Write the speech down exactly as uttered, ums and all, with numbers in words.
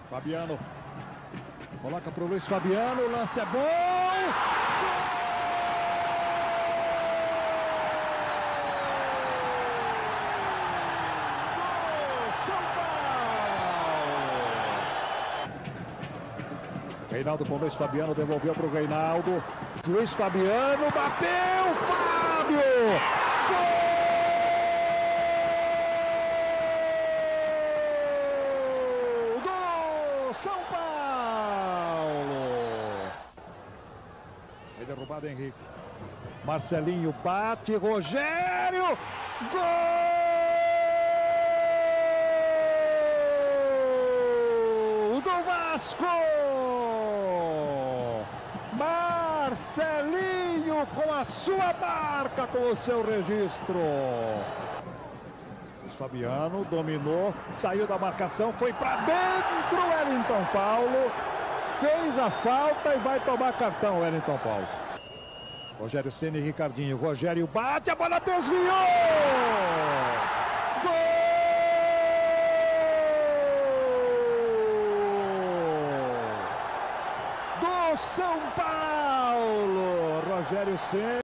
Fabiano. Coloca pro Luiz Fabiano, o lance é bom! Gol! São Paulo! Reinaldo com Luiz Fabiano, devolveu pro Reinaldo. Luiz Fabiano, bateu! Fábio! Gol! São Paulo! É derrubado Henrique. Marcelinho bate, Rogério! Gol do Vasco! Marcelinho com a sua marca, com o seu registro. Fabiano dominou, saiu da marcação, foi para dentro. Wellington Paulo fez a falta e vai tomar cartão. Wellington Paulo. Rogério Ceni e Ricardinho. Rogério bate, a bola desviou. Gol do São Paulo. Rogério Ceni.